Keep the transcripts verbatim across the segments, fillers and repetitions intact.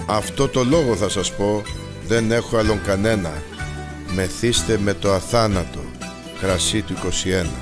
Αυτό το λόγο θα σας πω, δεν έχω άλλον κανένα. Μεθύστε με το αθάνατο, κρασί του είκοσι ένα.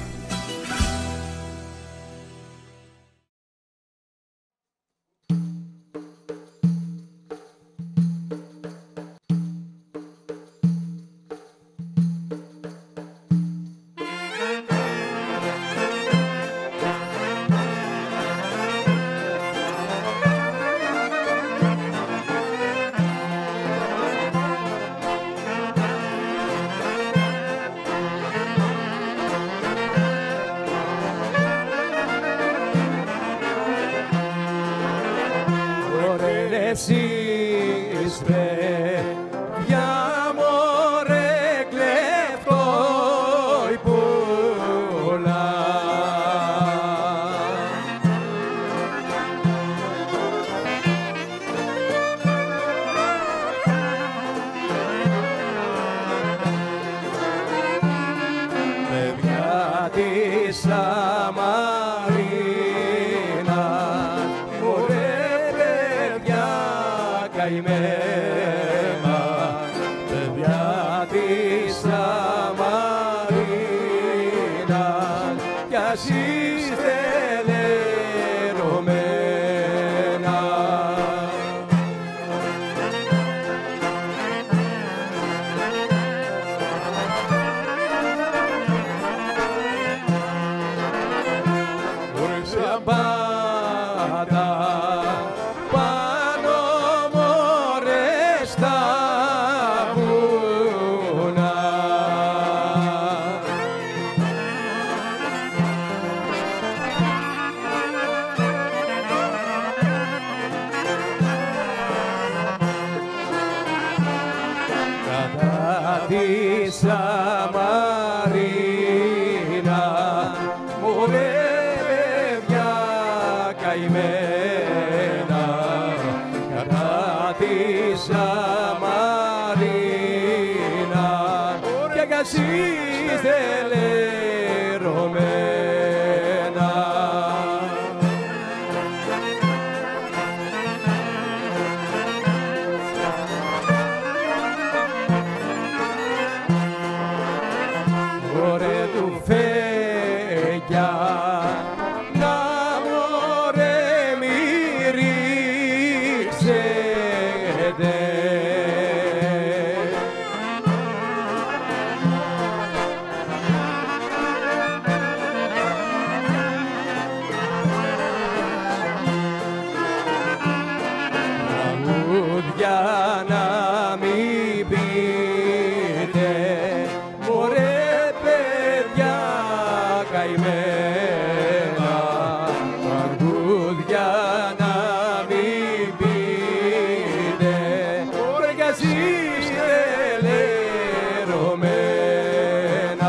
Εσείς παιδιά μωρέ κλεφτόι πολλά, παιδιά της Σαμαρίνας, καημένα, παιδιά της Σαμαρίνας, κι ας είστε λερωμένα. Ορξα πάντα τη Σαμαρίνα, μωρέ παιδιά καημένα, κατά τη Σαμαρίνα, και κι ας είστε λερωμένα. Μωρέ του φέγγια, να μωρέ μη ρίξετε, τραγούδια να μην πείτε, μωρέ καημένα, τραγούδια να μην πείτε, μωρέ κι ας είστε λερωμένα.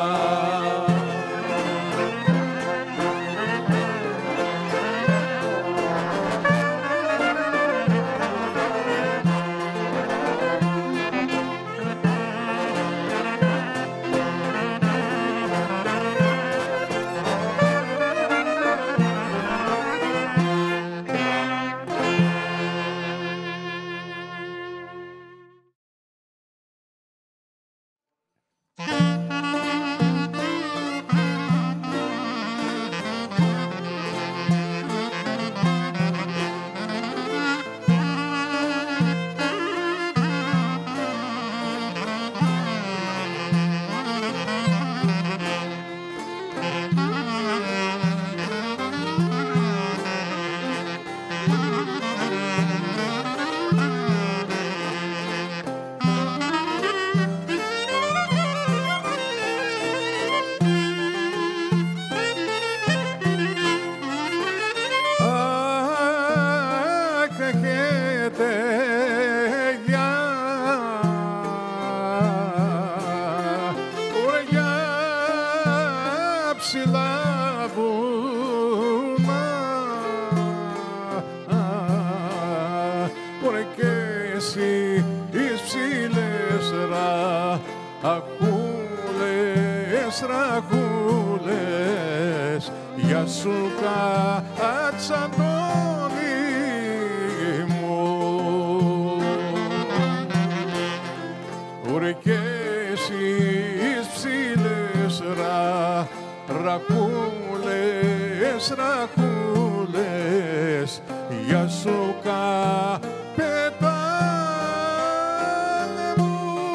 Ψηλά βουνά, μωρέ και εσύ εις ψηλές ραχούλες, ραχούλες, για σου κάτσανόνι μου. εις ψήλες ρα, ρακούλες, ρακούλες, για σου καπετάνε μου.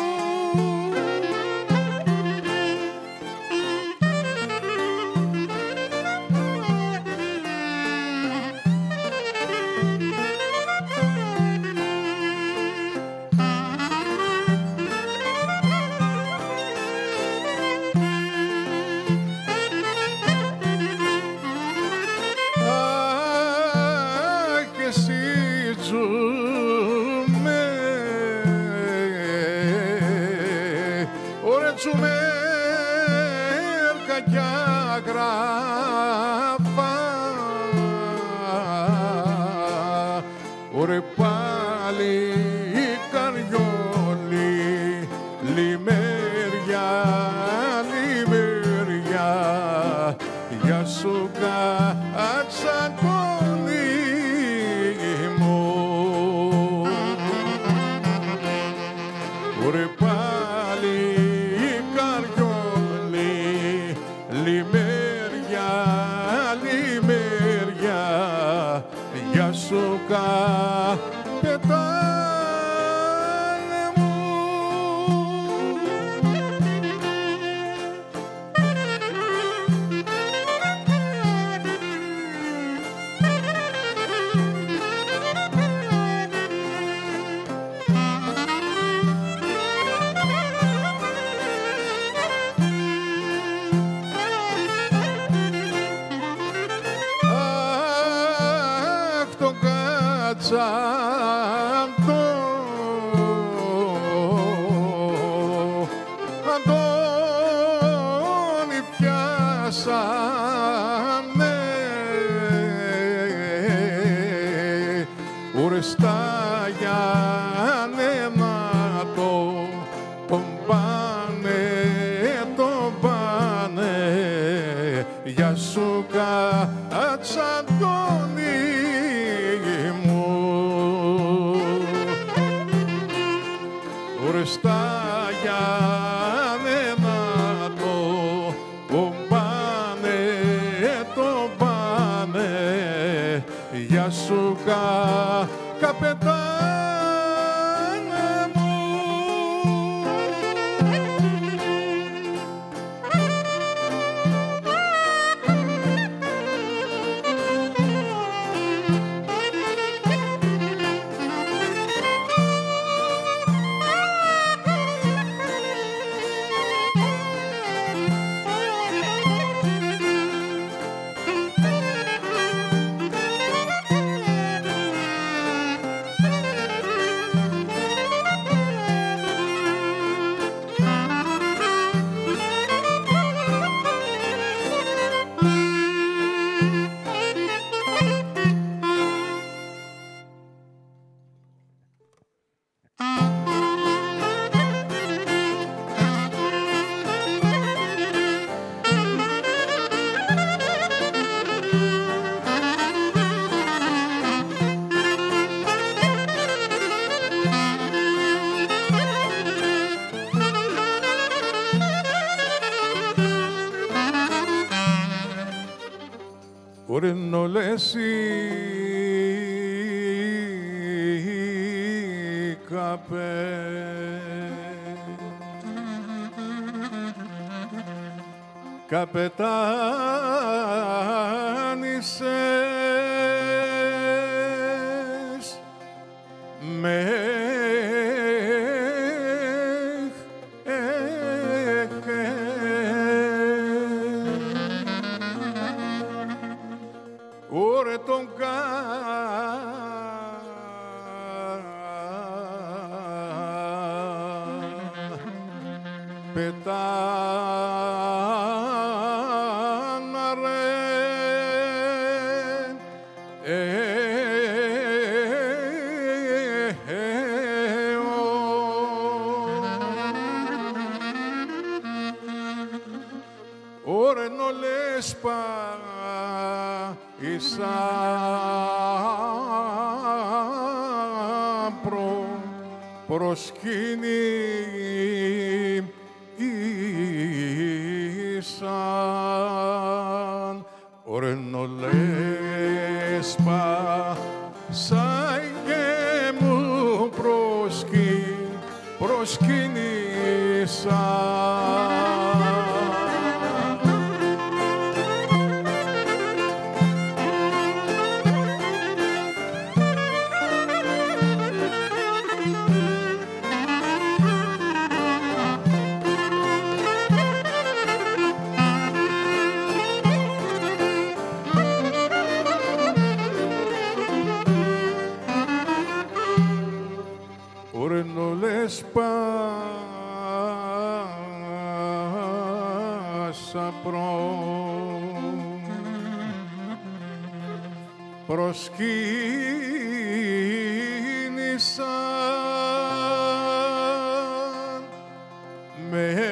Ωρε πάλι η καριόλη, λιμέρια, λιμέρια, για σου κατσακώνει μου. Ωρε πάλι η καριόλη, λιμέρια, λιμέρια, για σου καπετάνε μου. Αντώ, Αντώνη πιάσανε, ουρεστά Γιάννενα το τον πάνε, τον πάνε, για σου κατσαντώνη. Στα Γιάννενα το πάνε, το πάνε, για σου καπετάνε μου. Ωρε νολέσει καπέ, καπετάνισες με ωρε τον καπετάναρε, ε, ε, ε, ο. Ωρε νολές πα ίσα προ, προσκύνη σαν ορνολέσπα σαν και μου προσκύ, προσκύνησαν. Σπάσα προ προσκύνησαν με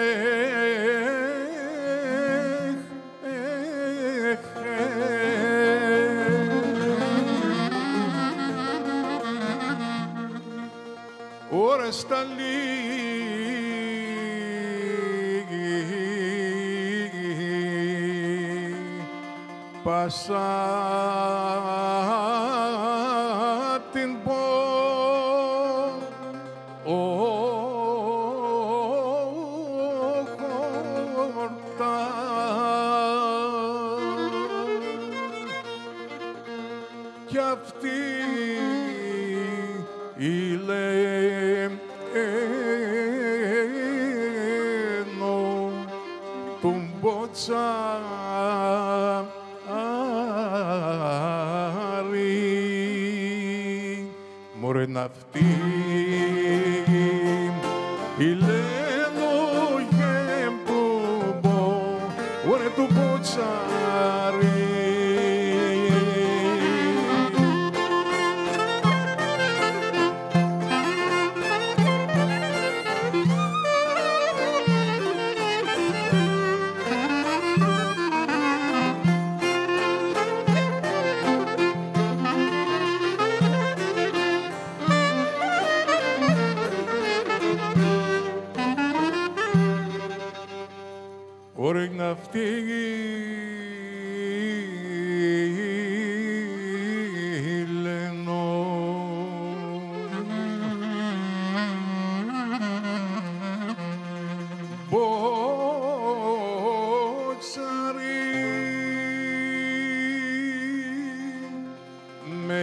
ώρα στα πάσα την πόρτα κι αυτή η λένο του μπότσαρι μωρέ ναυτή η λένο γεμπούμπο μωρέ του μπότσαρι. Ωρε ναυτή λένο μπότσαρι με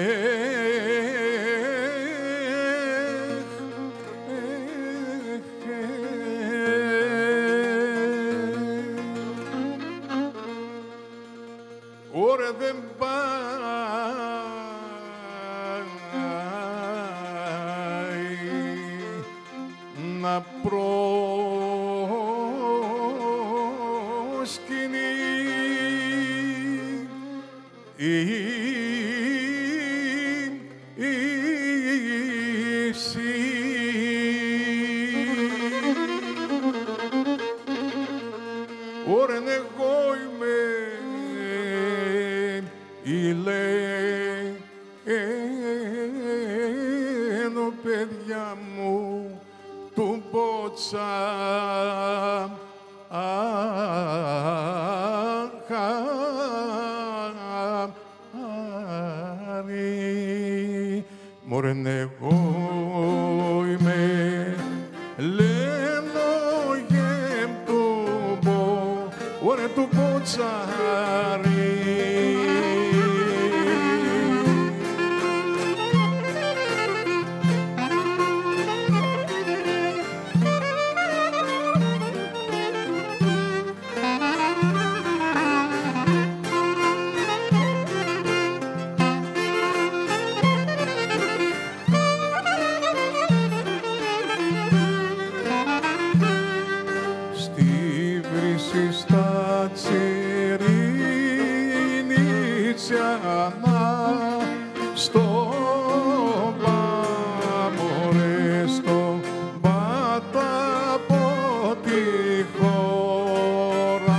Ωρε δεν πάει να προσκυνεί εσύ. Ωρε εγώ είμαι η λένο παιδιά μου του μπότσαρι μωρέ εγώ είμαι λένο γεμπούμπο ωρε του μπότσαρι. Στα Τσιρίνιτσια στο Παμορέ, στο Μπάτα από τη χώρα.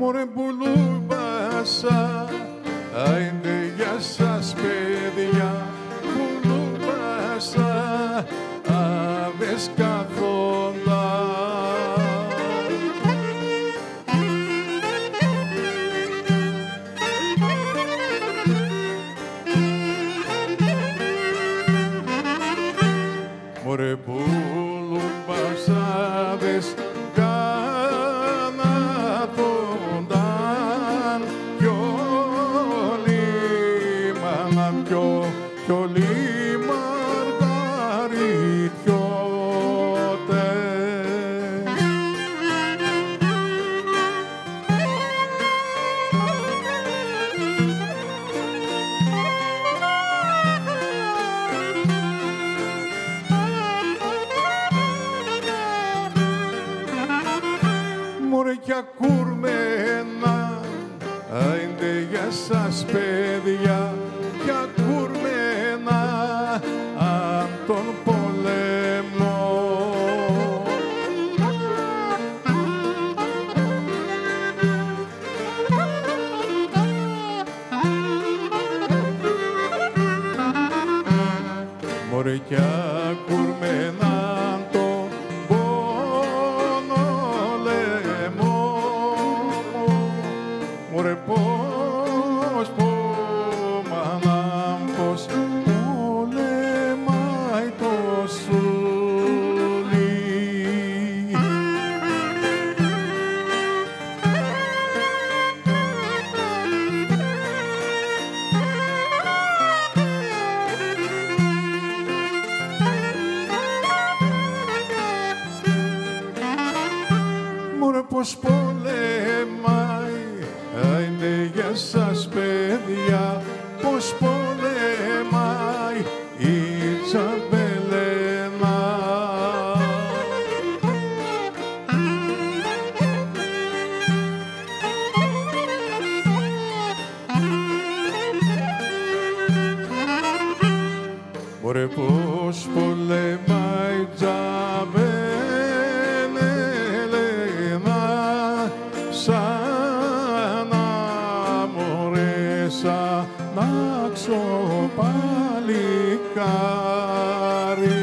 Μωρέ πουλούμπασα, άιντε για σας παιδιά, πουλούμπασα, άβες καθόντα. Μωρέ πουλούμπασάδες κανατόνταν πιο λίμανα πιο πιο λιμαργαριτιώτε. Μωρέ κι ακουρμένα, άιντε για σας παιδιά, κι ακουρμένα αν τον πολέμο. Μωρέ κι ακουρμένα τον πόνο λαιμό. Μωρέ πώς, πώς, μανάμ, πώς πολεμάει το σούλι. Μωρέ πώς πολεμάει, άιντε για σας παιδιά, πώς πολεμάει η Τσαμπελένα. Μωρέ πώς πολεμάει η Τσαμπελένα, σαν να μωρέ, σαν να ξοπαλικάρι.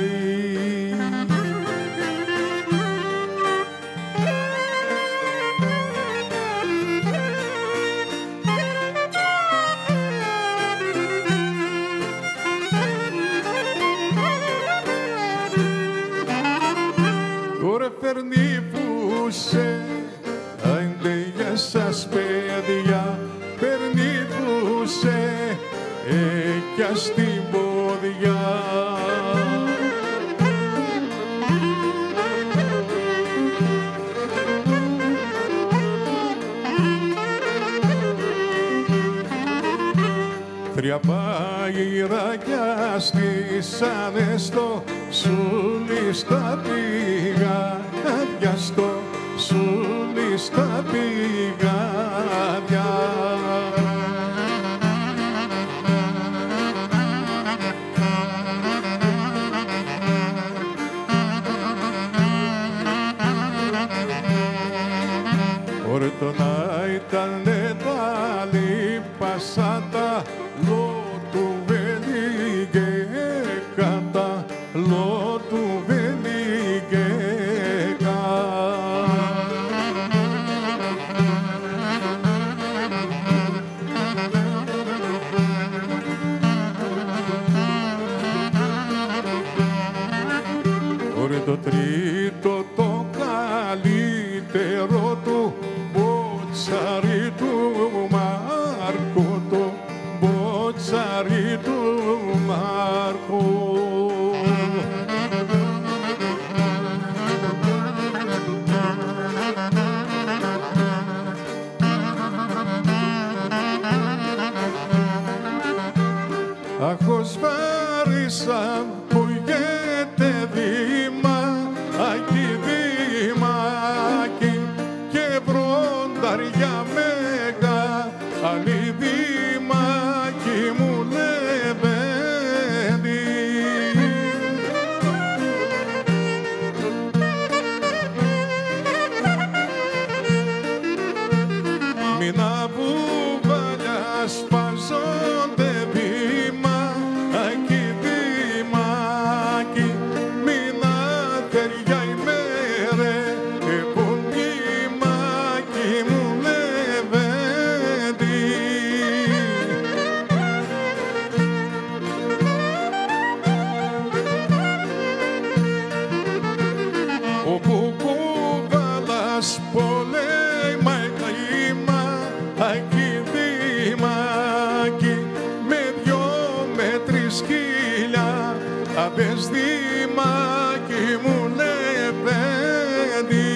Ωραία φέρνει φούσε, άιντε για σας παιδιά, παίρνει φούσε, έκια στην πόδια. Τρία παγιράκια στήσανε στο σούλι στα πηγάδια, στο σούλι στα πηγάδια. Ωραία το να ήτανε τα λίπασα τα λότου βελίγε κατά, λότου βελίγε Ωραία το τρίτο το καλύτερο του μποτσαρί του Μάρκο, το μποτσαρί του Μάρκο. Αχος βάρισα που γέτε δήμα, ακι δήμακι και βρονταριά μέγα, αλλη δήμακι μου λεβέντη. Μήνα μπουβάλια σπάζονται βήμα-ακι, βήμα-ακι. Μήνα θεριά ημέρε επωνύμακι μου λεβέντη. Όπου κουβάλας πολέμα ακι, δήμακι, με δυο με τρεις χίλια απες δήμακι μου λεβέντη.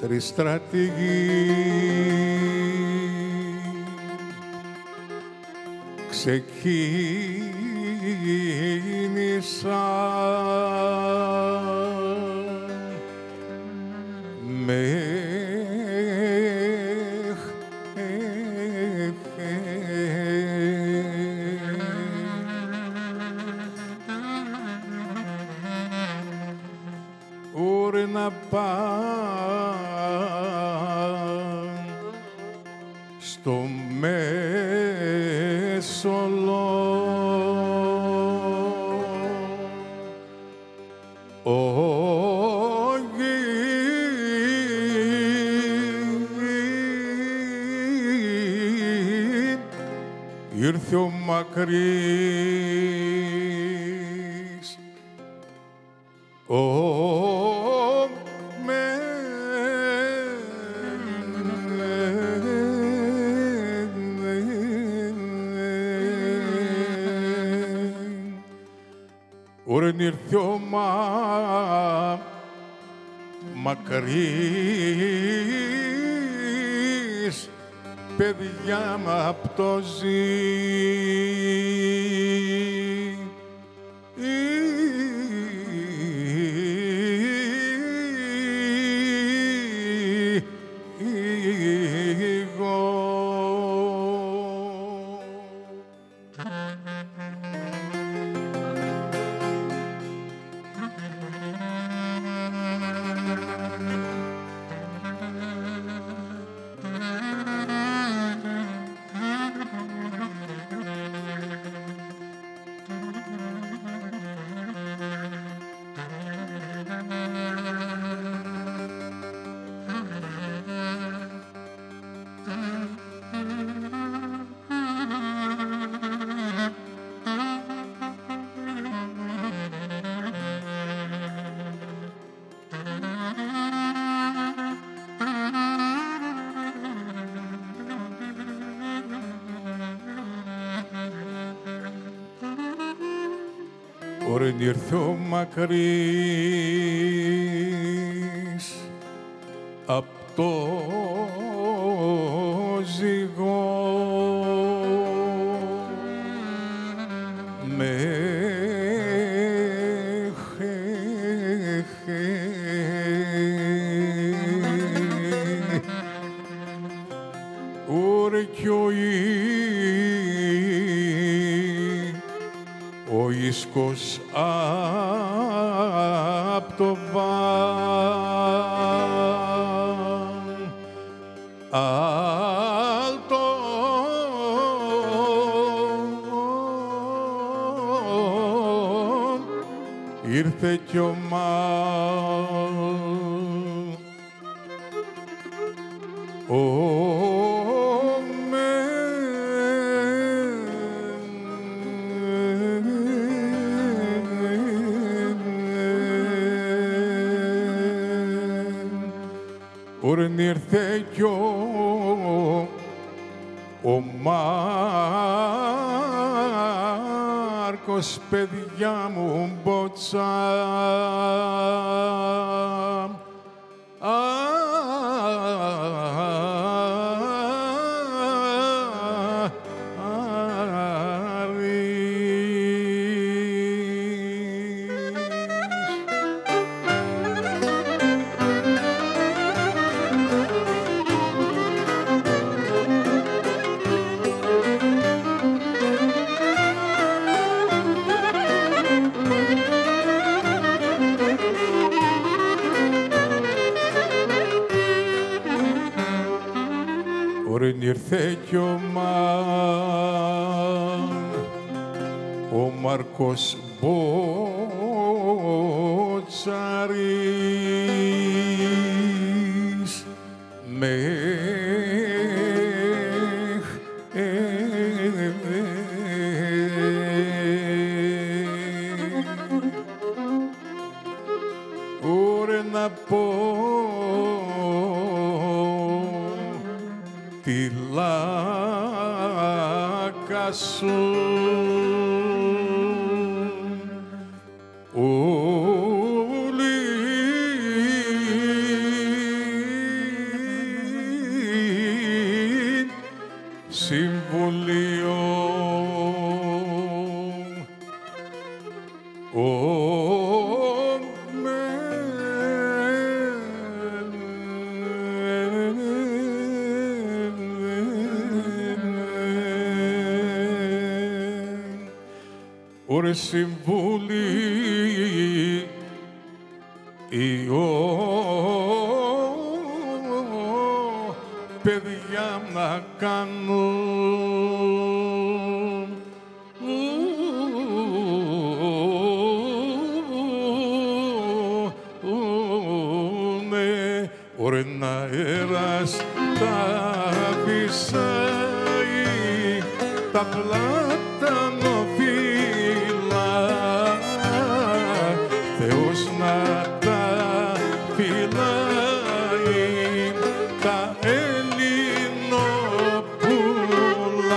τριστρατηγοί ξεκίνησαν με ουρ να παν στο Μέσολο ήρθε ο μακρύς ο με ωρεν ήρθε ο μα μακρύς παιδιά μ' απ' το ζει. Ωρεν ήρθε ο μακρύς απ' το ζυγό με ωρε κι ο ο ίσκος απ' το βάν αλτό ήρθε κι ο μάλ ο ωρεν ήρθε κι ο, ο Μάρκος, παιδιά μου μπότσα. Ωρεν ήρθε κι ο Μάρ, ο Μάρκος Μποτσαρής με ωρε να πω τη λάκα σου ουλή συμβουλίο. Ωρε συμβούλιο παιδιά να κάνουν ωρε να αέρας τα φυσάει τα πλατανοφύλλα Θεός να τα φυλάει τα Ελληνοπούλα.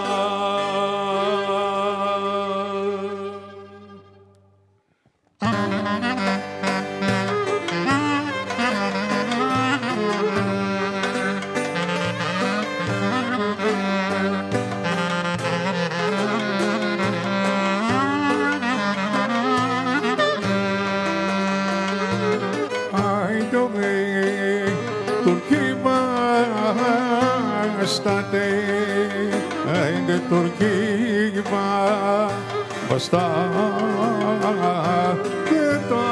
Στάτε, άιντε Τουρκίβα, μπαστά και τα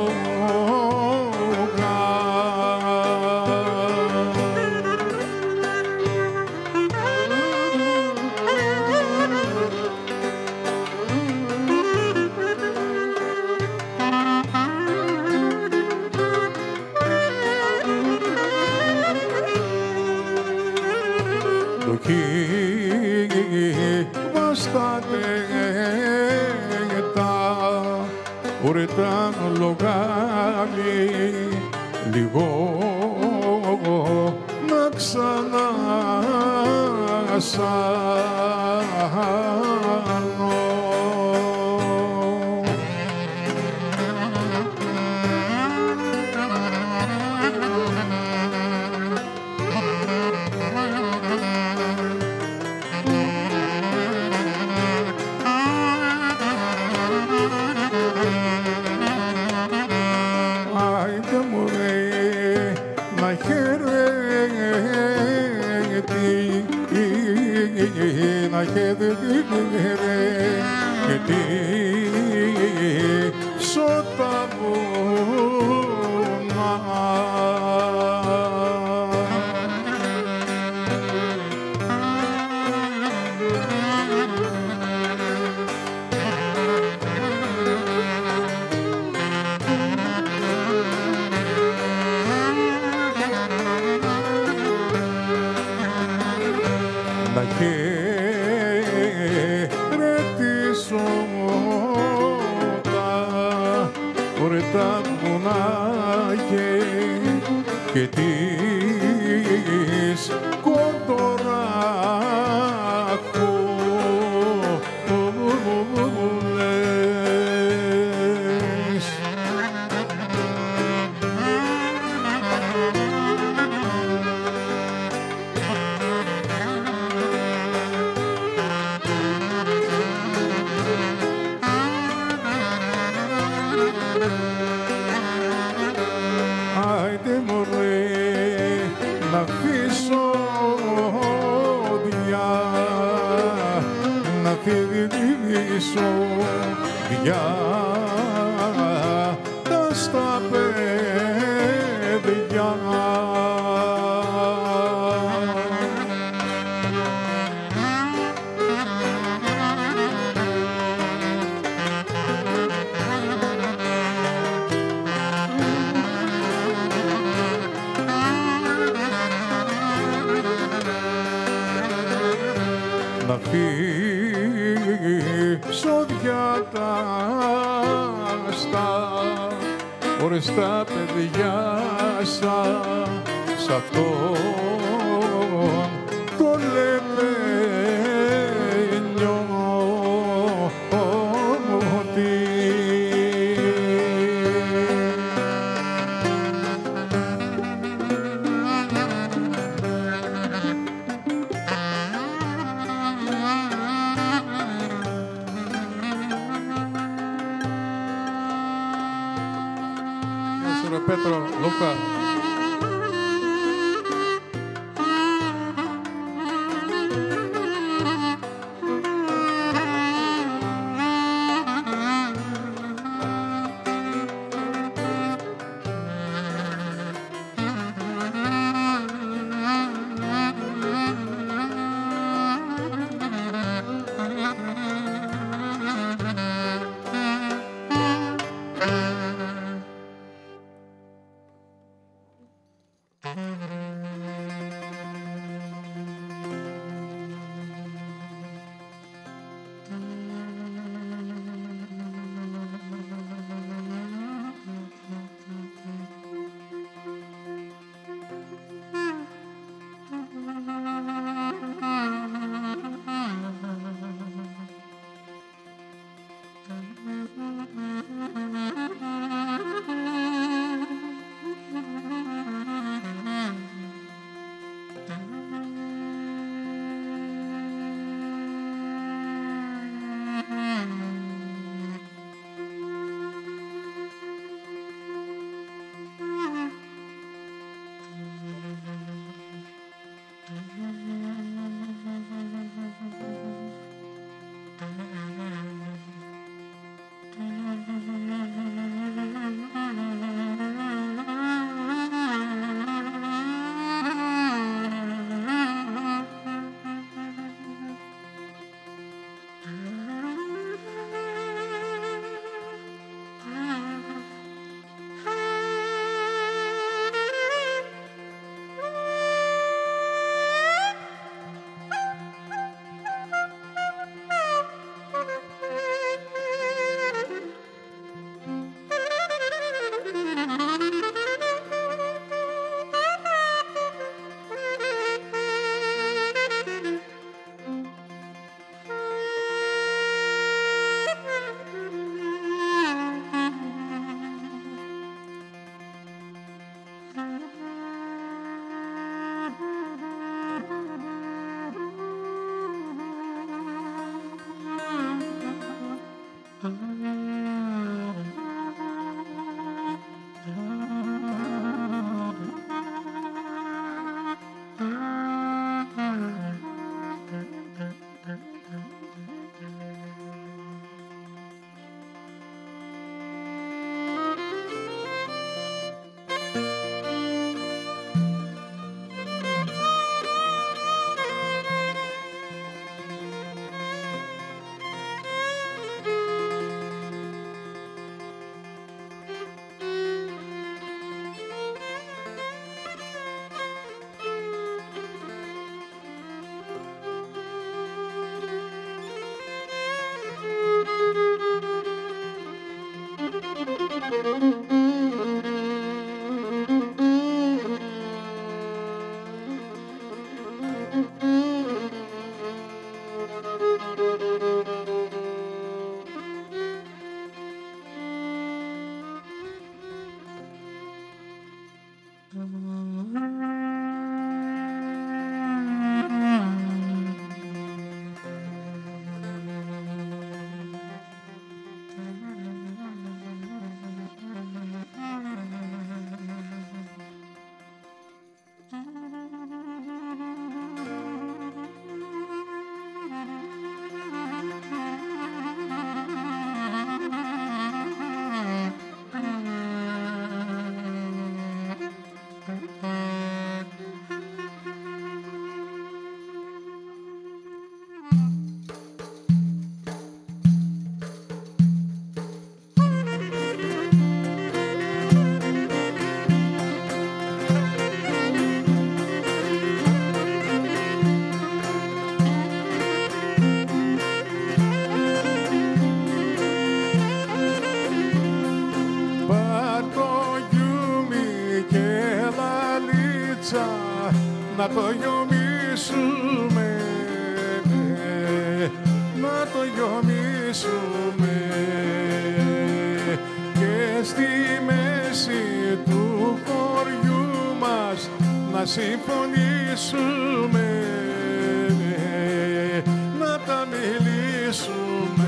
λόγα. Βαστάτε τα ουρετά λογάλι λίγο να ξανασάνω. Να χαίρετε γιατί σώτα βουνά. Να χαιρετήσω τα ορετά βουνά και τις κοντοράχουλες. Άιντε μωρέ να αφήσω διά, να φυλίσω διά τα στα παιδιά. Να φύσω διά τα στα οριστά παιδιά σας σ' αυτόν το λεπένιο ότι Πέτρο Λούκα. Να το γιομίσουμε, να το γιομίσουμε και στη μέση του χωριού μας να συμφωνήσουμε, να τα μιλήσουμε.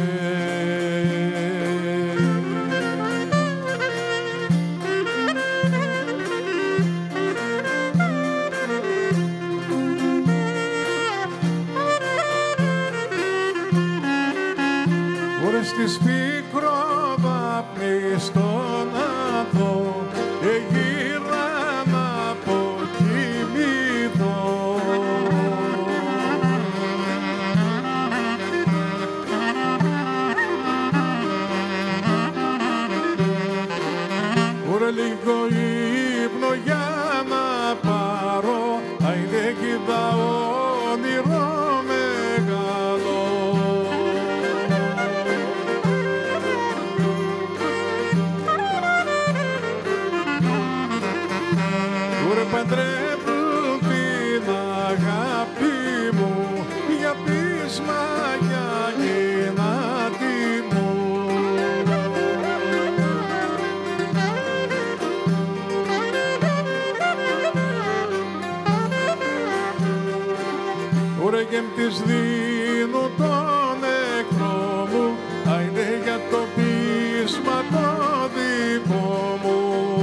βλέπουν την αγάπη μου για πείσμα για γυνάτη μου. Ωραία και της δίνω τον εχθρό μου, άιντε για το πείσμα το δικό μου.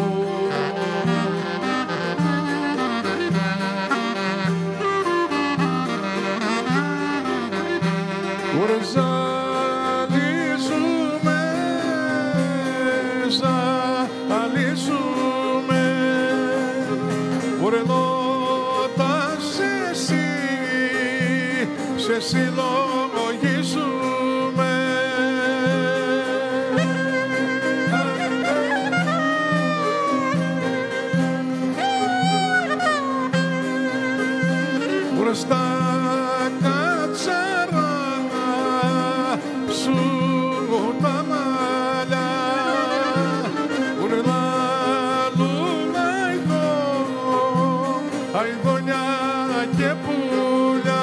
Ωραία ζαλίζουμε, ζαλίζουμε, ωραία νότας εσύ, σε συλλογίζουμε. Μπροστά κατσαρά σου τα μαλλιά, ουρλάλουν αηδό, αηδόνια και πουλιά.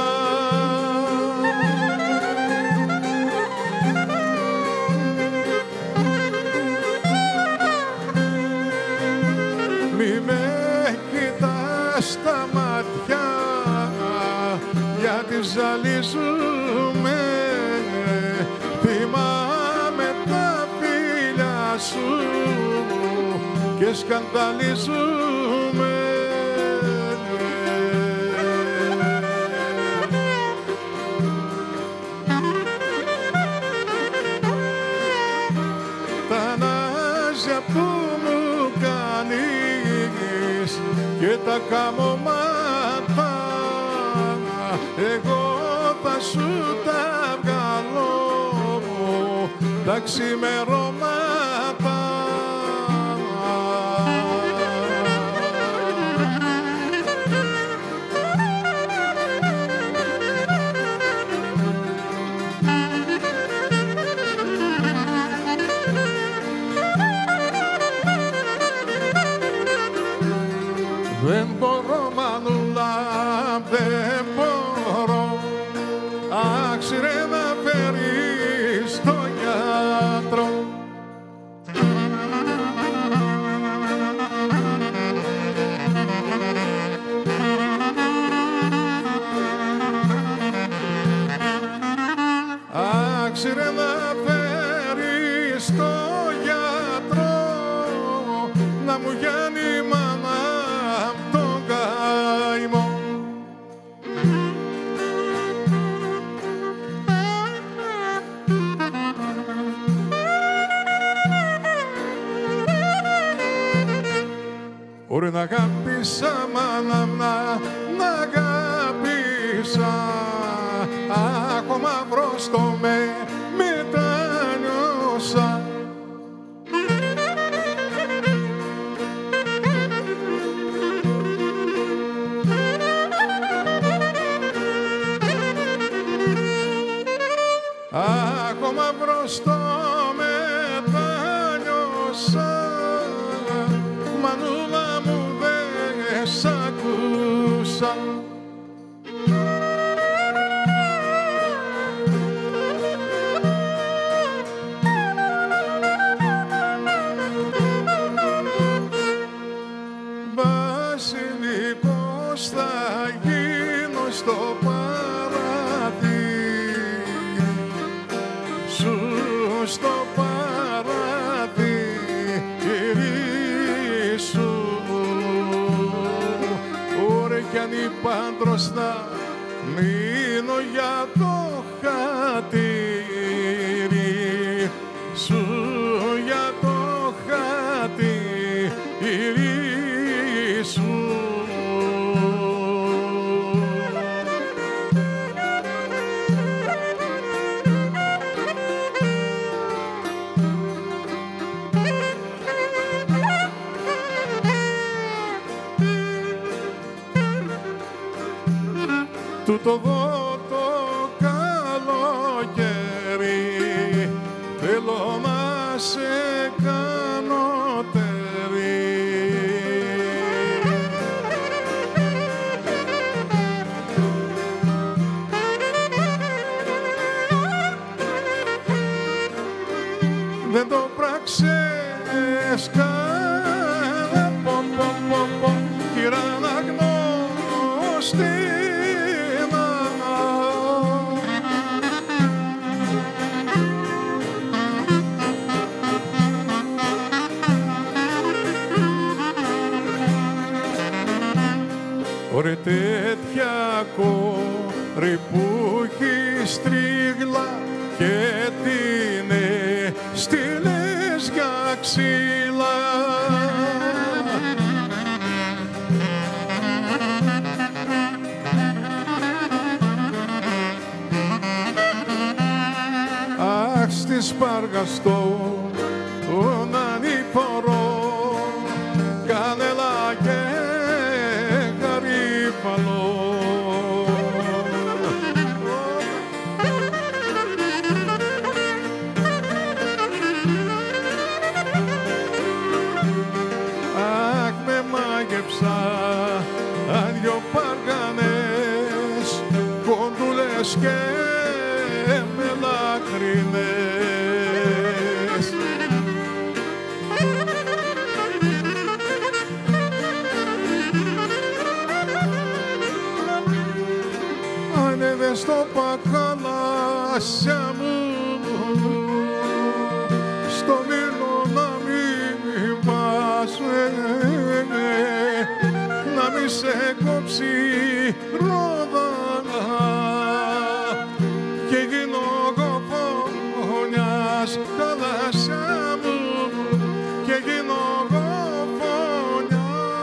Μη με κοιτάς στα μάτια, γιατί ζαλίζουμε. Θυμάμαι τα φίλια σου και σκανδαλίζουμε. Τα νάζια που μου κάνεις και τα καμώματα, εγώ θα σου τα βγάλω τα ξημερώματα. Δεν μπορώ μανούλα, δεν μπορώ, άξιρε να φέρεις στο γιατρό. Άξιρε να φέρεις στο γιατρό, να μου γίνει μάνα απ' τον καημό. Ωραία να αγάπησα, μάνα, να αγάπησα, ακόμα μπροστό με μετανιώσα. Ακόμα μπροστό μετανιώσα, μανούλα μου δεν σ' ακούσα. Βασιλικός θα γίνω στο παραδείσο σου, στο παραδείσο σου. Ωραία κι αν υπάντρος θα μείνω για το χατήρι σου, για το χατήρι σου. Τούτο εδώ το καλοκαίρι θέλω να σε κάνω τέρι. στενά. Ωρε τέτοια κόρη που έχει στρίγλα και την έστειλες για ξύλα. Αχ, στη Σπαργαστό τον ανηφορό κανέλα και γαρίφαλο. Αχ, με μάγεψα δυο παργανές κοντούλες και με λάκρινες. Ανέβες στο παχαλάσια μου στο μήλο να μην πας, να μη σε κόψει ρόδα και γίνω γοφωνιάς θάλασσια μου και γίνω γοφωνιάς.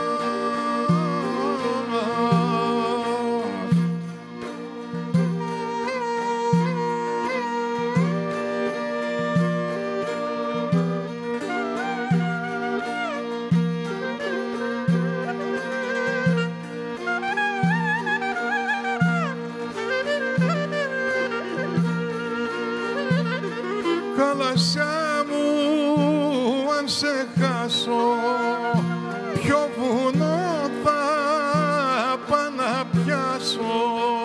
Θάλασσιά μου, αν σε χάσω, ποιο βουνό θα πάω να πιάσω.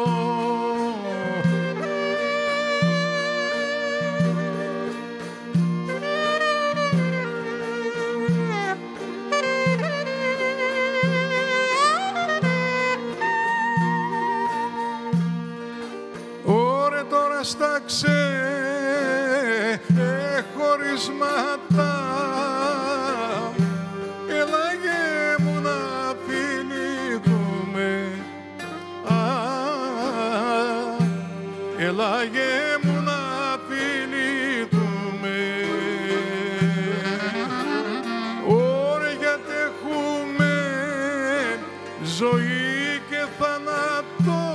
Ωρε τώρα στα χωρίσματα έλαγε μου να φιληθούμε, έλαγε μου να φιληθούμε. Ωρε γιατί έχουμε ζωή και θάνατο,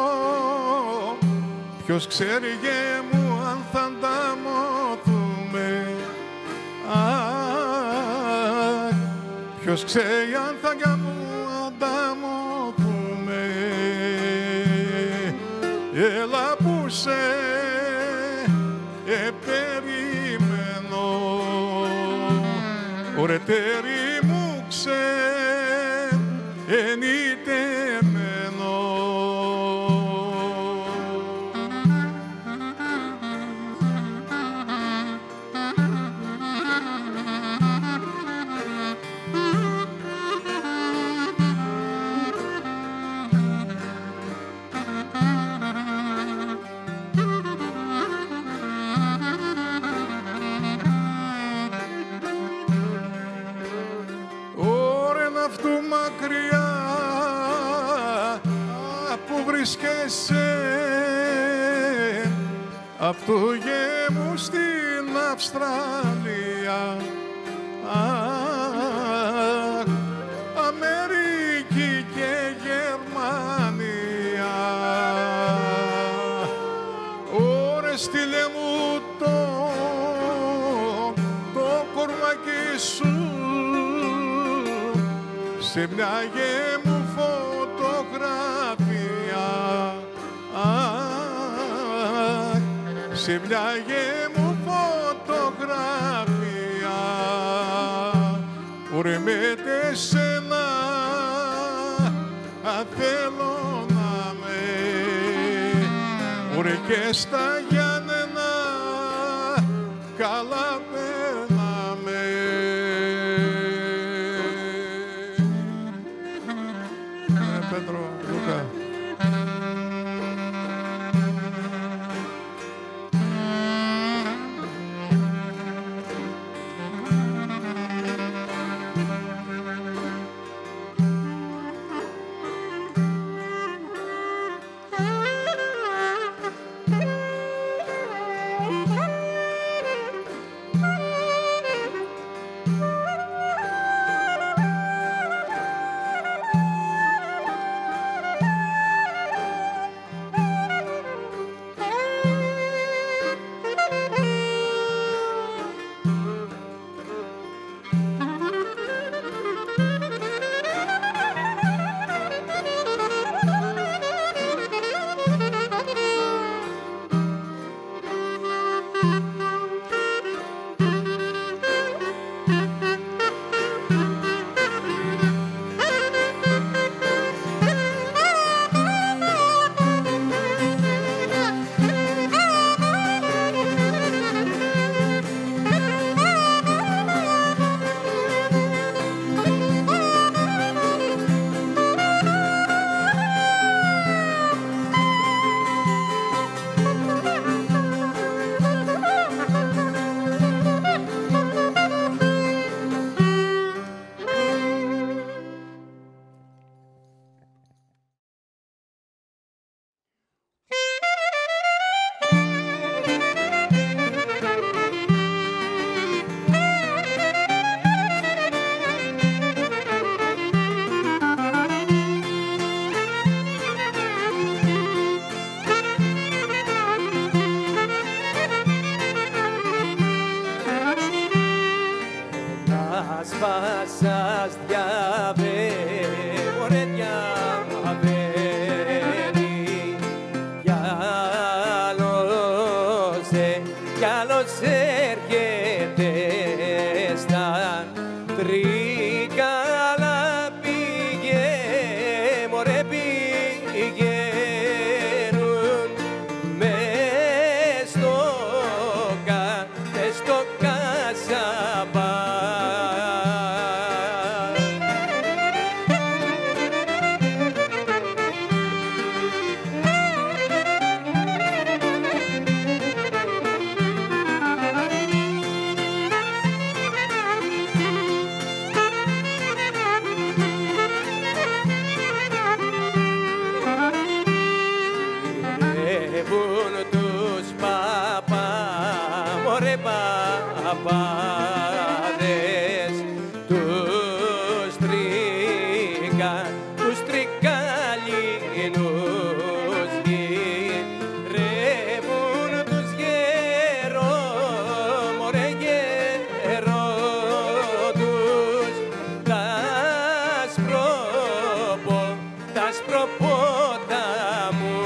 ποιος ξέρει γε μου αν θα ανταμωθούμε. Αχ, ποιος ξέρει αν θα για μου ανταμωθούμε. Έλα που σε επεριμένω, ωρε τέρι μου ξενιτεμένο. Αυτού μακριά που βρίσκεσαι, αυτού γέμου στην Αυστραλία. Αχ, Αμερική και Γερμανία. Ωρε στείλε μου το, το κορμάκι σου σε μια γέμου φωτογραφία. Αχ, σε μια γέμου φωτογραφία. Ωρε με τεσσένα θέλω να με, ωρε και στα Γιάννενα καλά περνάμε. Πέτρο, Λούκα. Σπάσας διαβέ, μωρέ διαβαίνει, κι άλλος, κι άλλος έρχεται στα τρίκαλα πήγε, μωρέ πηγαίνουν μες στο, μες στο Κασαμπά. Τους παπά, μωρέ παπάδες, τους τρίκα, τους τρικαλίνους γυρεύουν τους γερό, μωρέ γερό τους τα σπροπο, τα σπροπόταμου.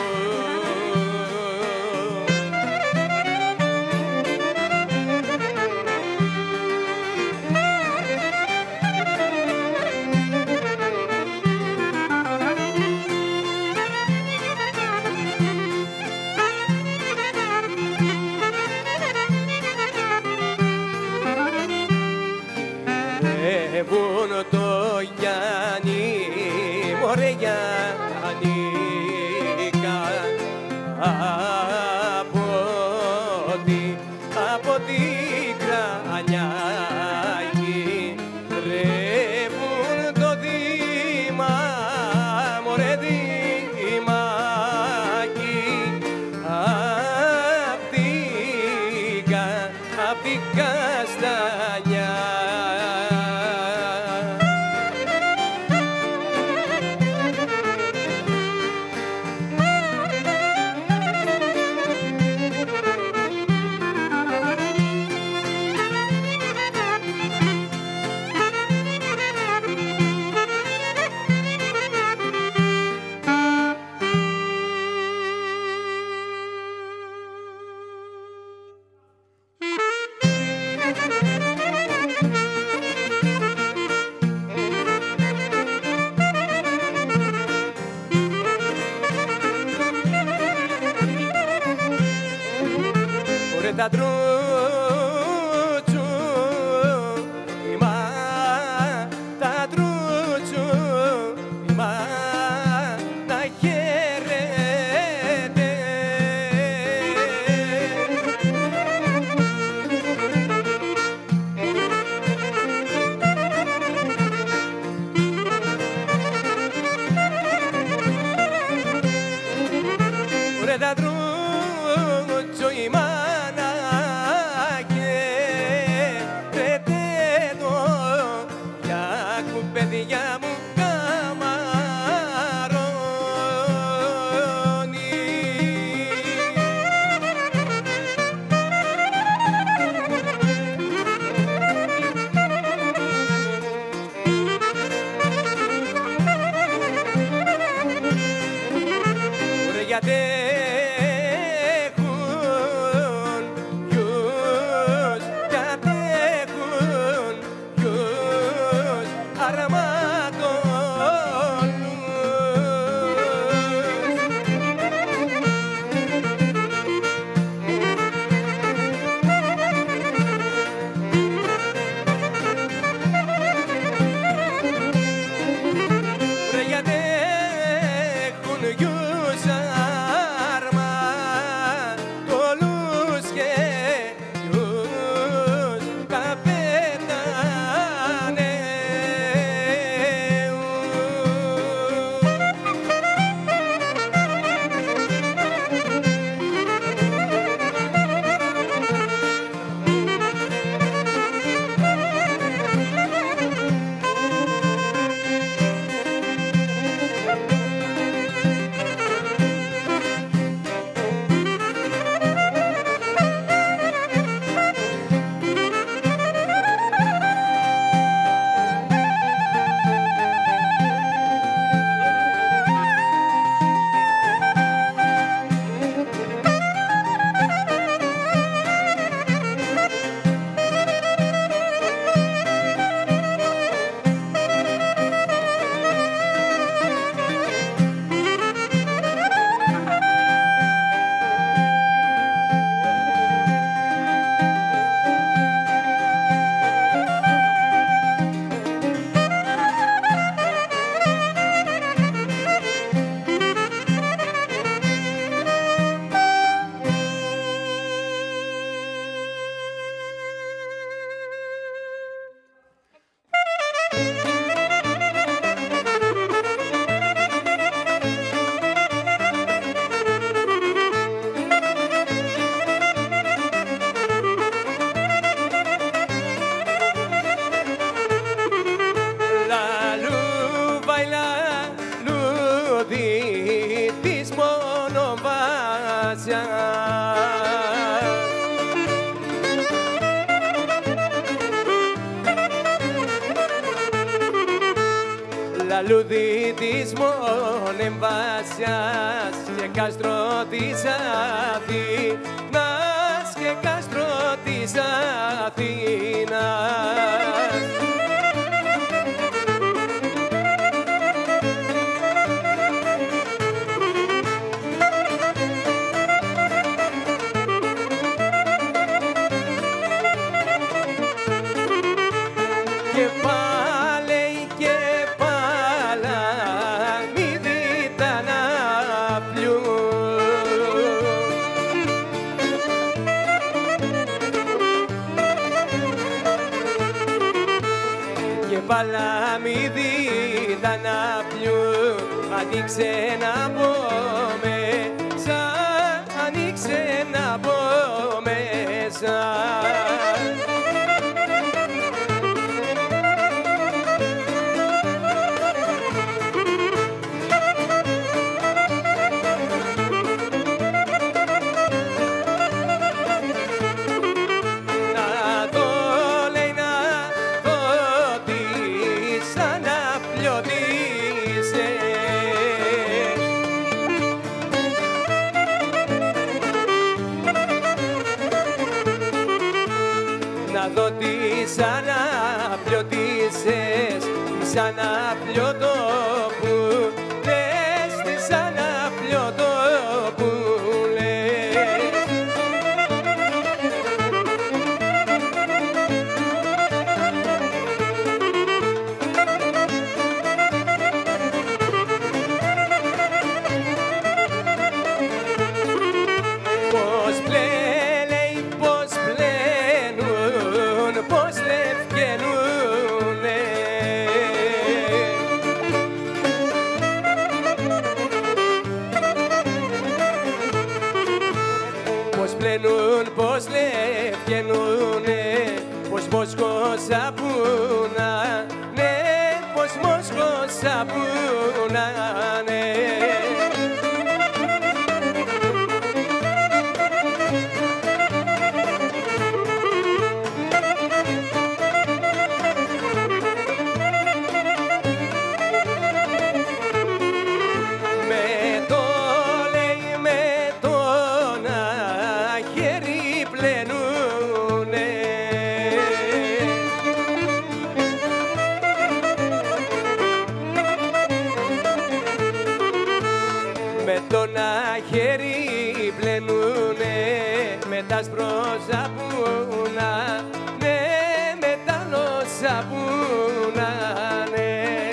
Εβούν το Γιάννη, μωρέ Γιάννικα, από τη, από τη Κρανιάκη, ρεύουν το δήμα, μωρέ δήμακι, απ' την, απ' την καστανιά. Τα τρούτσου, μα τα τρούτσου, μα τα χέρε γιατί έχουν γιους, γιατί έχουν γιους αρματολούς. Ρε γιατί έχουν γιους αρματολούς και γιους της μόνο βάσια. Λαλούδι της μονεμβάσιας και κάστρο της Αθήνας και κάστρο της Αθήνας. Και πάλε και πάλα μη δίτα να πλιού. Και πάλα μη δίτα να πλιού. Ανοίξε να μπω μέσα, ανοίξε να μπω μέσα. Να δω τις αναπλιωτίσες, τις αναπλιωτόπουλες, τις αναπλιωτόπουλες. Πώς πλένε, πώς πλένουν, πώς λευκαινούνε. Πώς πλένουν, πώς λευκαινούνε, πώς μόσχος σαπούνανε, πώς μόσχος σαπούνανε. χέρι πλένουνε με τα σπροσαπούνα, ναι, με τα νοσαπούνα, ναι.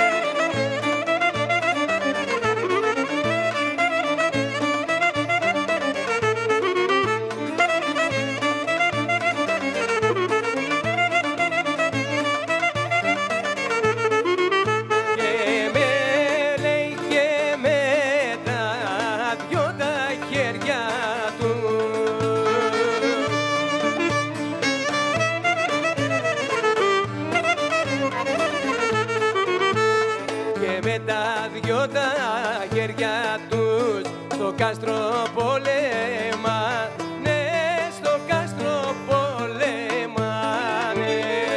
Στο κάστρο πολέμα, ναι, στο κάστρο πολέμα, ναι.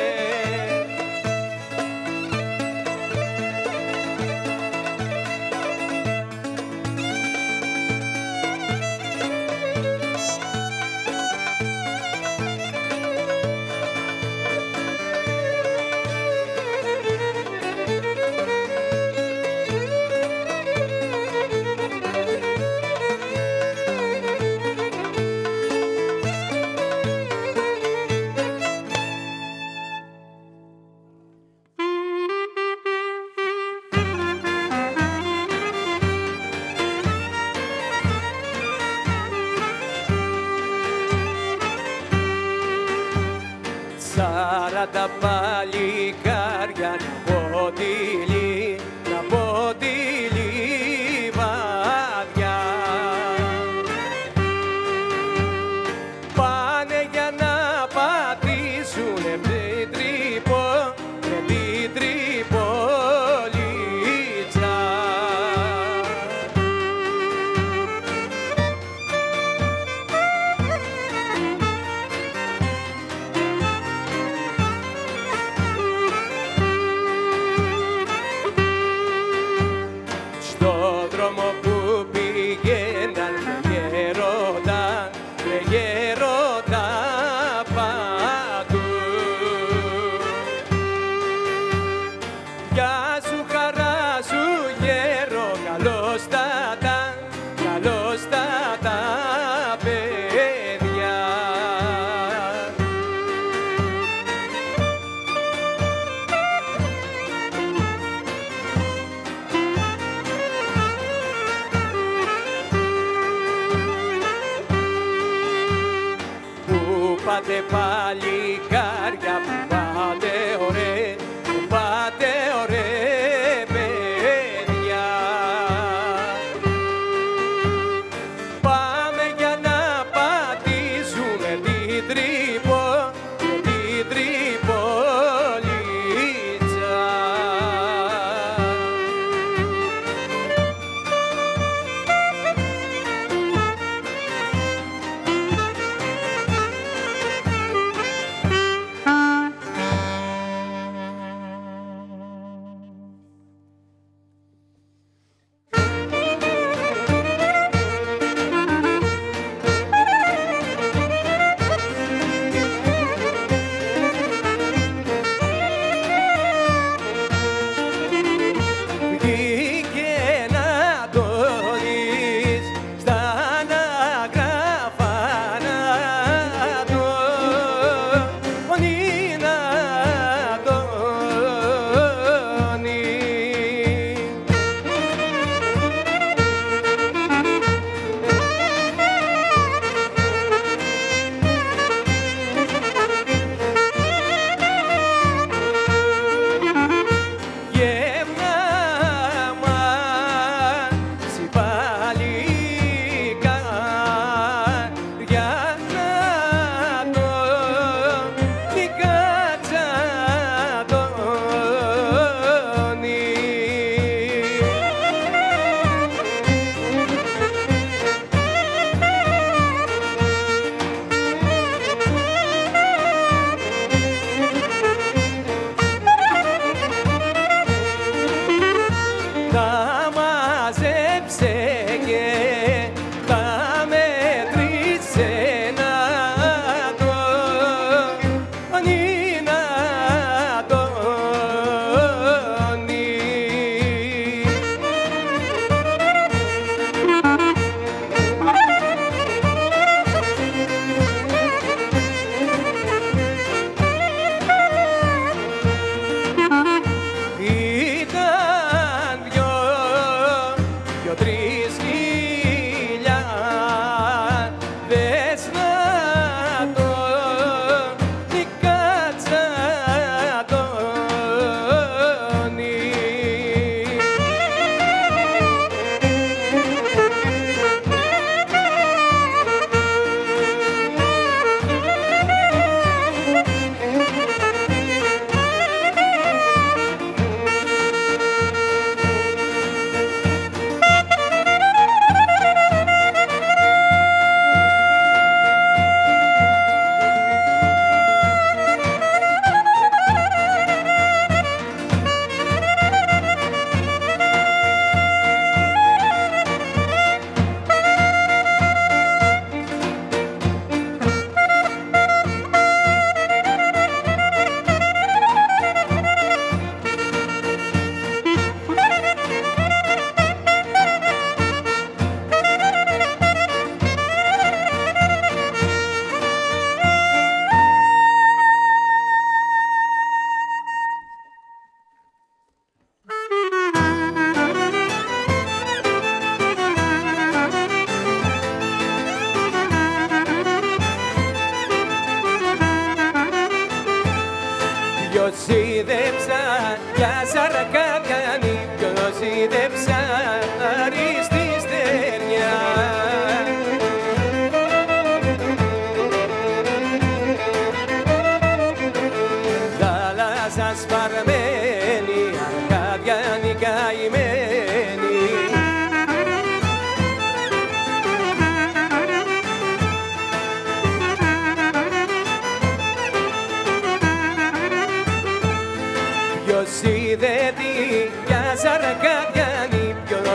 Σαράντα παλικάρια να πω τη λι, να πω τη λιβαδιά. Πάνε για να πατήσουνε την τρύπο, την Τριπολίτσα. Στο δρόμο που πηγαίναν με γέροντα, με γέροντα παντού. Γεια σου, χαρά σου γέρο, καλώς τα τα, καλώς τα τα παιδιά. Πού πάτε παλικάρια, που πάτε ωραία, που πάτε ωραία παιδιά. Πάμε για να πατήσουμε την Τρίπο, την Τριπολίτσα.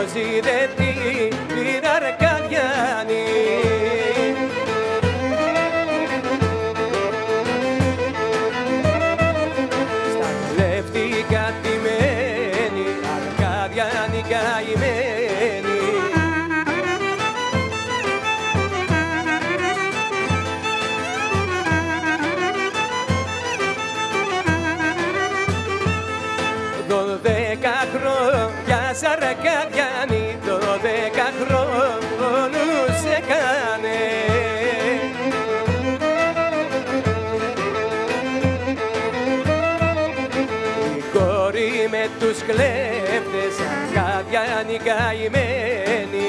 Όση δεν την Αρκαδιάνη. Στα κλέφτη κατημένη, Αρκαδιάνη καημένη. Δώδεκα χρόνια σ' Αρκαδιάνη, δώδεκα χρόνους έκανε. Η κόρη με τους κλέφτες, Αρκαδιάνη καημένη.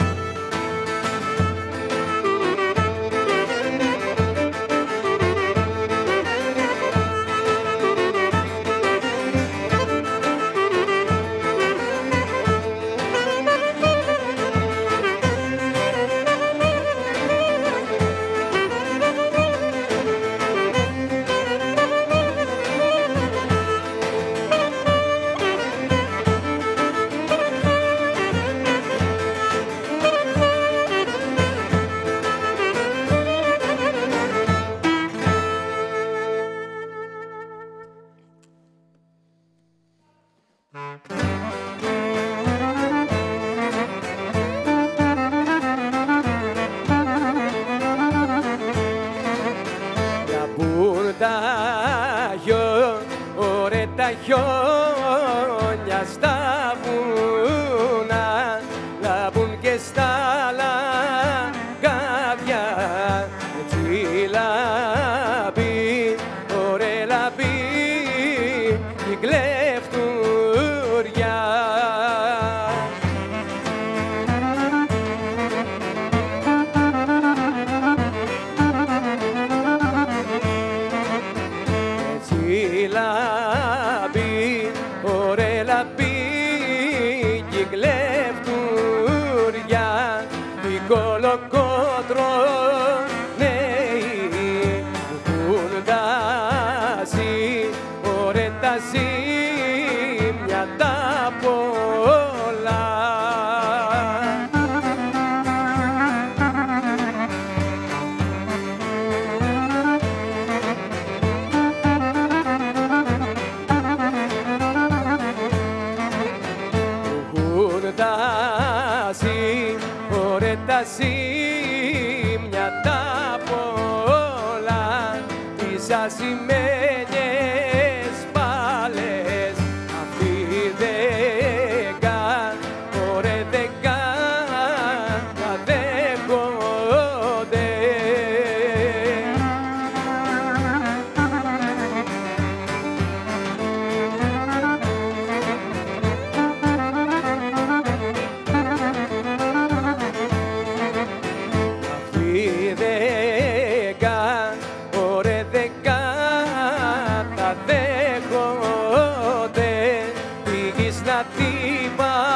Τα χιόνια στα βουνά λάμπουν και στα λαγκάδια, έτσι λάμπει, ωραία λάμπει η κλεφτουριά. Έτσι λάμπει, ωραία λάμπει η κλεφτουριά, η κολοκότρο νέοι που τάζει, ωραία τάζει μια τα πολλά. Τάζει, ωραία τάζει μια τα πολλά, τις ασημένιες πάλες, αυτή δέκα, ωραία δέκα, τα δέχονται. Να την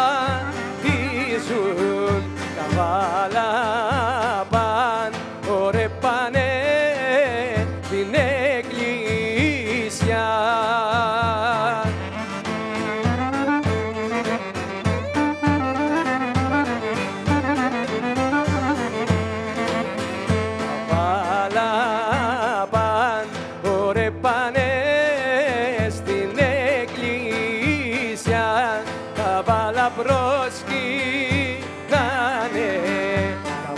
πατήσουν, καβάλα παν, ωραία πάνε στην εκκλησιά. Καβάλα παν, ωραία πάνε στην εκκλησιά. Τα βάλα προσκυνάνε, τα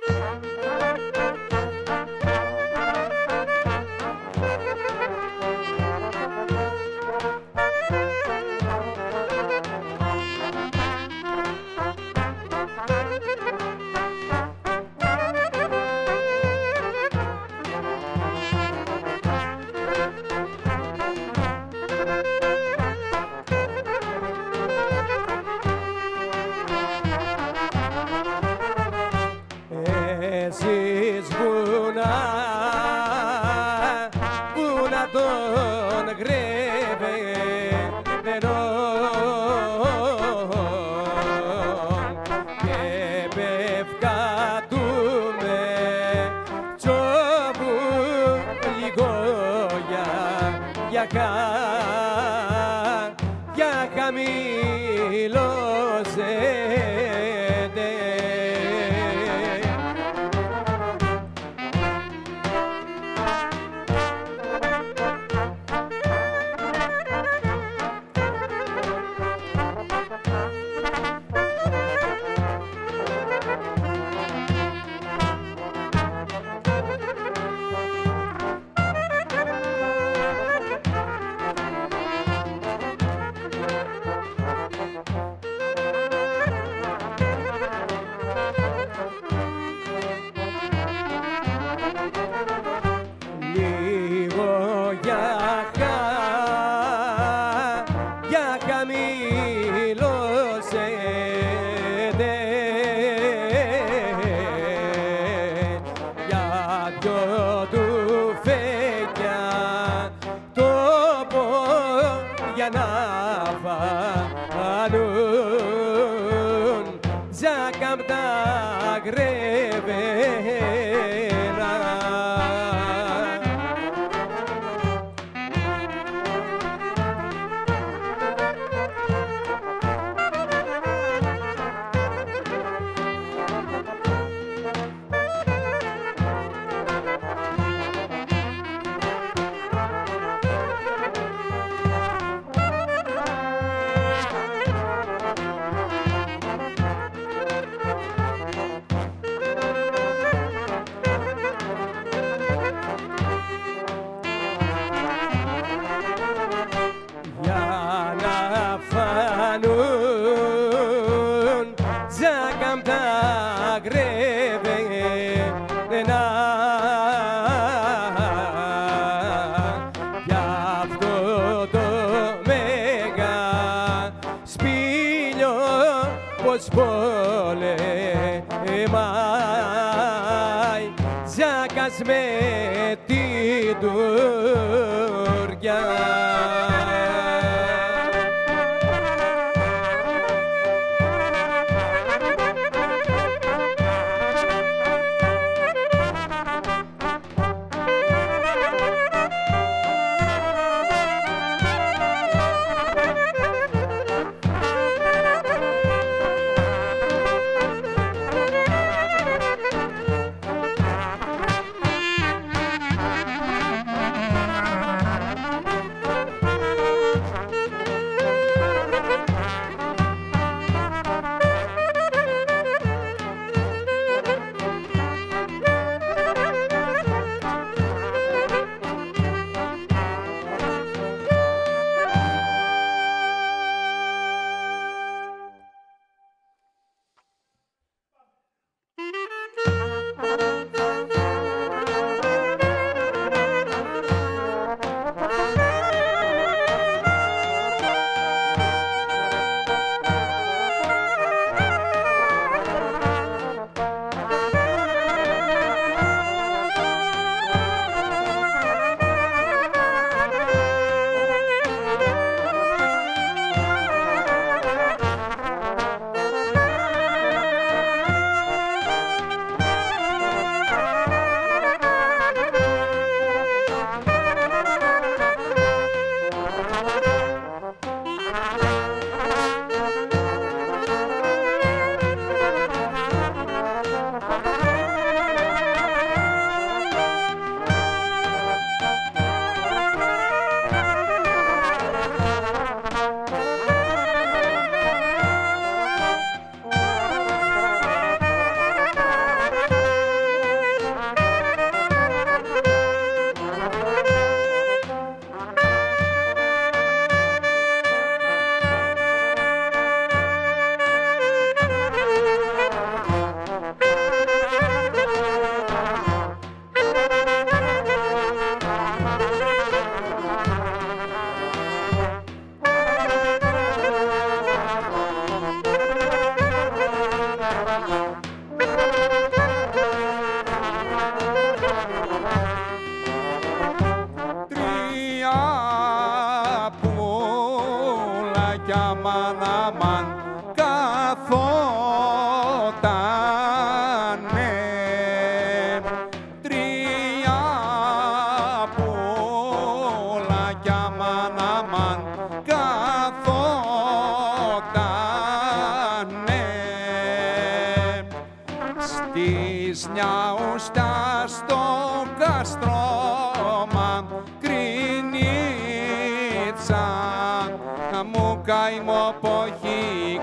Εσείς βουνά, βουνά τον γρεβενών και πευκατούμε τσόβου λίγο για, για, χα, για χαμηλώσετε. Λίγο για χα, για χαμηλώσετε, για δυο του φέκια το πω για να φανούν ζάκαμπτα γρεβένα. Για να φανούν ζάκαμπτα γρεβένα κι αυτό το μέγα σπήλιο πως πολεμάει ζάκας με την Τουρκιά. Στις νιάουστα στο κάστρωμα κρινίτσα μου καημό ποχή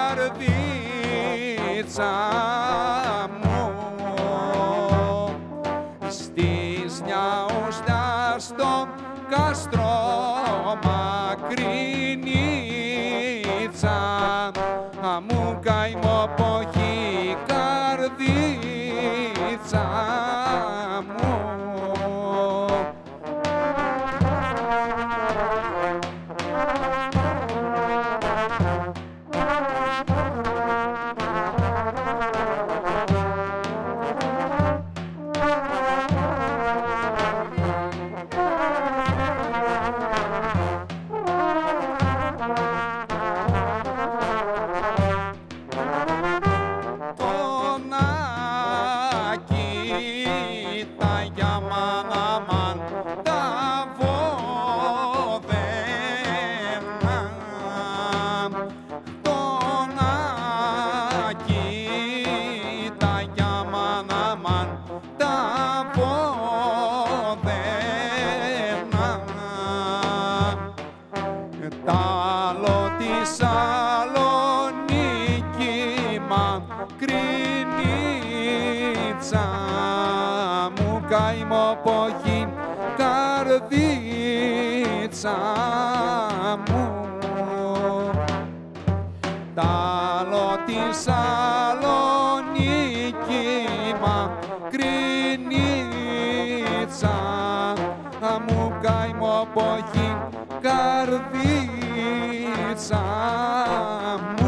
καρδίτσα μου. Στις νιάουστα στο κάστρωμα κρινίτσα μου καημό ποχή καρδίτσα μου. Κρινίτσα μου καημό ποχή καρδίτσα μου. Τ' άλλο τη Σαλονίκη κρινίτσα μου καημό ποχή καρδίτσα μου.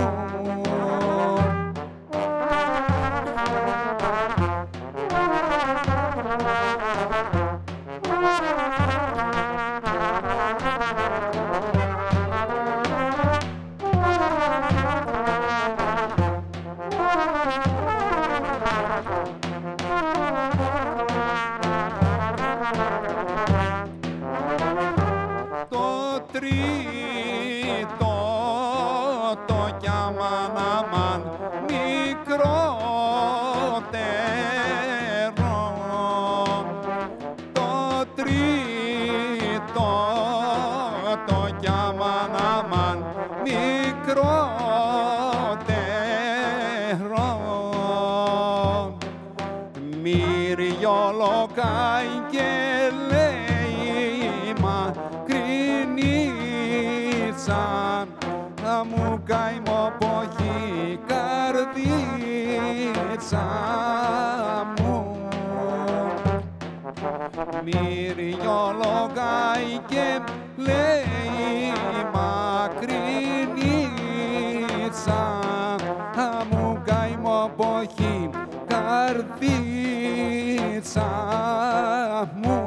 Το τρίτο το κι αμάν αμάν μικρότερο, το τρίτο το κι αμάν αμάν μικρότερο, μυριολοκάει και λέει μα κρινίτσα μου καημό ποχή καρδίτσα μου. Μυριολοκάει και λέει μα κρινίτσα μου καημό ποχή καρδίτσα μου.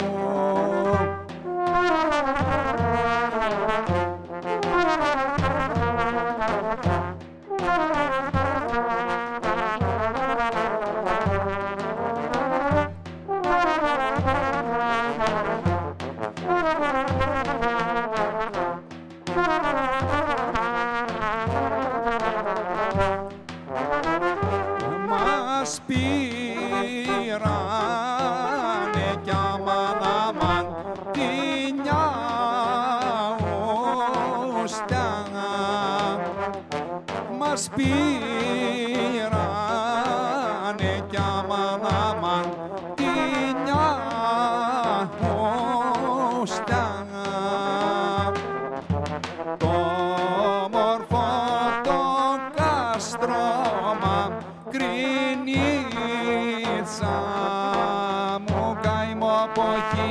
Μας πήρανε κι αμάν αμάν τη νιάουστα, μας πήρανε κι αμάν αμάν τη νιάουστα. Το μορφό το κάστρωμα κρινίτσα μου καημό ποχή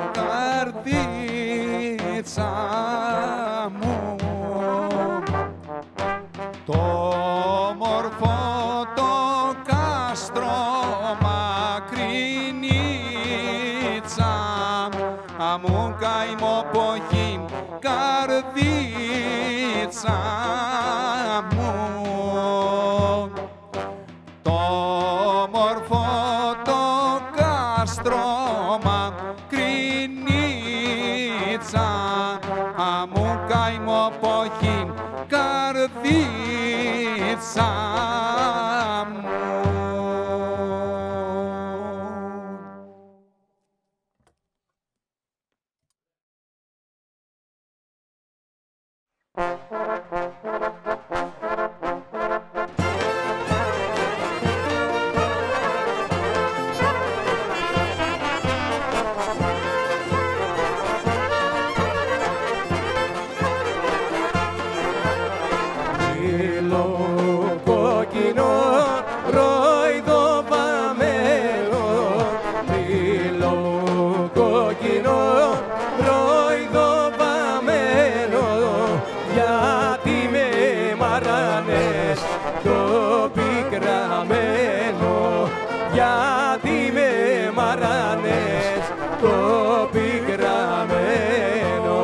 καρδίτσα μου. Το μορφό το κάστρωμα κρινίτσα μου καημό ποχή καρδίτσα μου. Το μορφό το κάστρωμα κρινίτσα μου καημό ποχή καρδίτσα μου. γιατί με μαράνες το πικραμένο.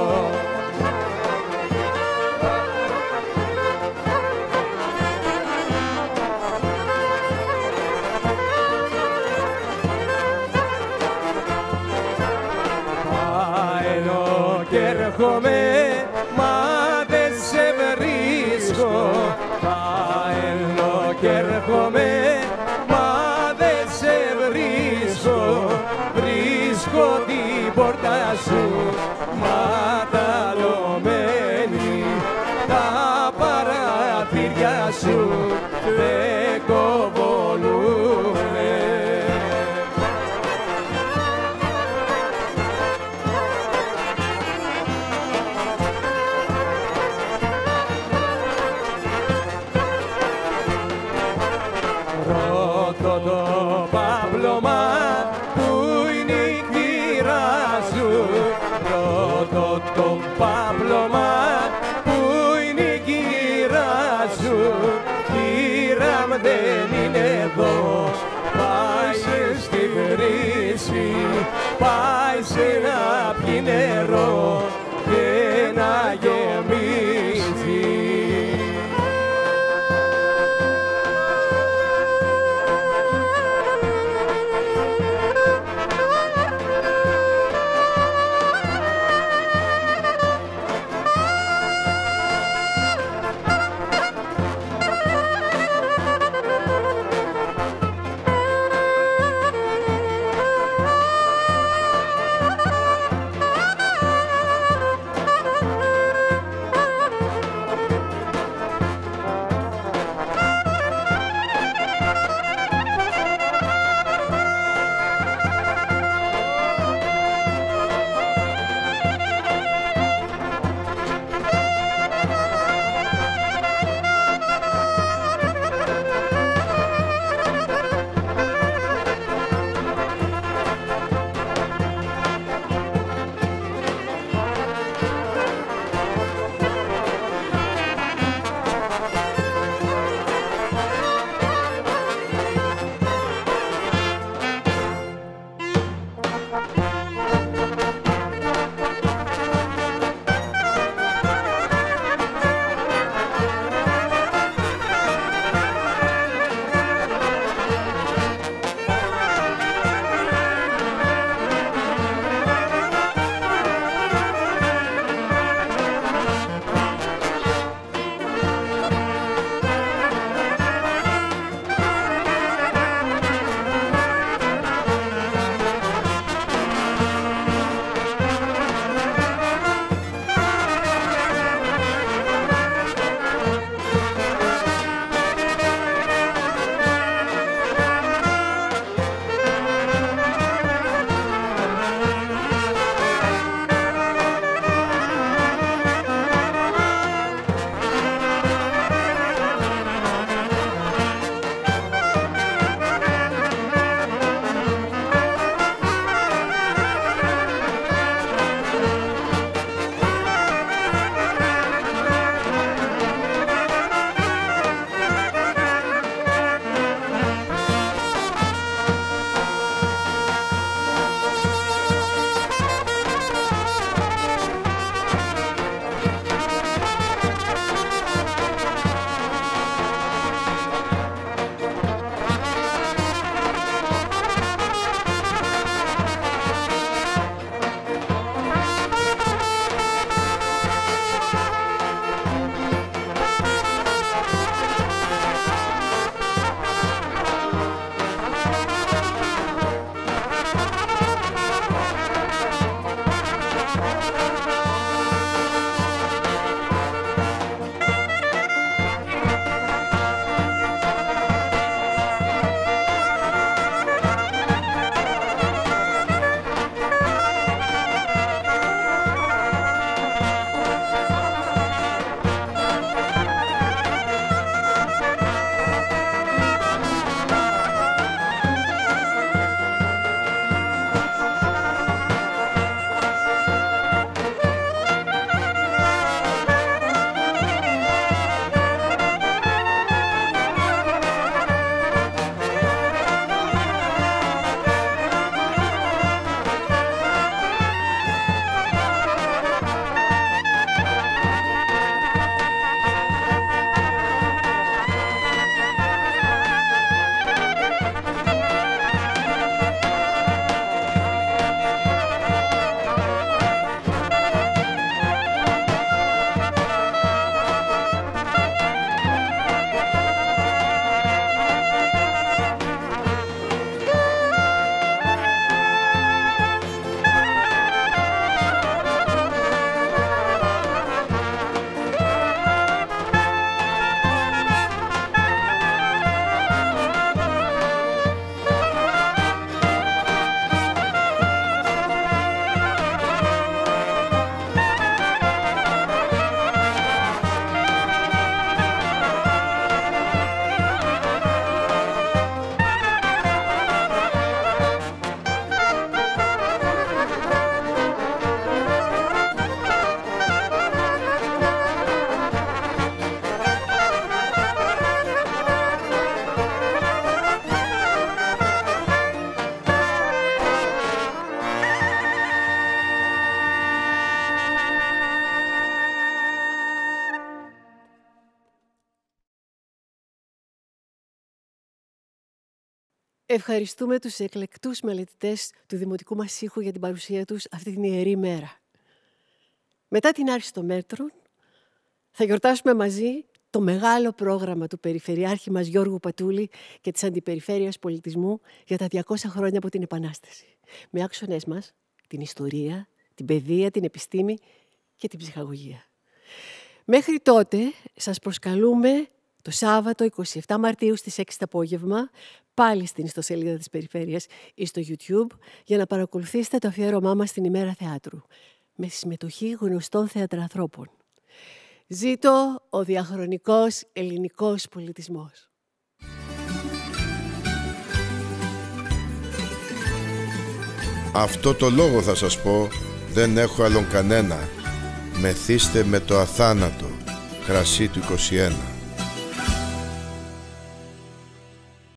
Πάω και έρχομαι, μα δεν σε βρίσκω. Πάω και έρχομαι, μα δεν σε βρίσκω. Βρίσκω την πόρτα σου ματαλωμένη, τα παραθύρια σου δεν κοβολούνε. Ρωτώ το παπλωμά που είναι η κύρα σου. Ρωτώ το παπλωμά που είναι η κύρα σου. Κύρα μου δεν είναι εδώ, πάει στη βρύση, πάει σε να πιει νερό και να γεμίσει. Ευχαριστούμε τους εκλεκτούς μελετητές του Δημοτικού μας Ήχου για την παρουσία τους αυτή την ιερή μέρα. Μετά την άρση των μέτρων, θα γιορτάσουμε μαζί το μεγάλο πρόγραμμα του Περιφερειάρχη μας Γιώργου Πατούλη και της Αντιπεριφέρειας Πολιτισμού για τα διακόσια χρόνια από την Επανάσταση. Με άξονες μας την ιστορία, την παιδεία, την επιστήμη και την ψυχαγωγία. Μέχρι τότε σας προσκαλούμε το Σάββατο εικοστή εβδόμη Μαρτίου στις έξι το απόγευμα, πάλι στην ιστοσελίδα της Περιφέρειας ή στο YouTube, για να παρακολουθήσετε το αφιέρωμά μας στην ημέρα θεάτρου, με συμμετοχή γνωστών θεατρανθρώπων. Ζήτω ο διαχρονικός ελληνικός πολιτισμός. Αυτό το λόγο θα σας πω, δεν έχω άλλον κανένα. Μεθύστε με το αθάνατο, κρασί του είκοσι ένα.